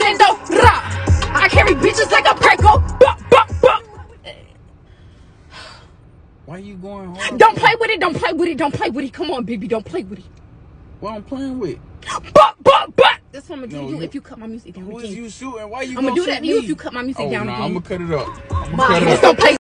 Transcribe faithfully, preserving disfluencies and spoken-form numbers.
Nintendo. Rah. I carry bitches like a Preco. Buh, buh, buh. Why you going hard? Don't play with it. Don't play with it. Don't play with it. Come on, baby. Don't play with it. What I'm playing with? But, but, but. That's what I'm gonna do No, to you, you if you cut my music down Who again. is you shooting? Why you I'm gonna do shoot that to you me? if you cut my music oh, down nah, again. I'm gonna cut it up. I'm Mom, cut it just up. don't play.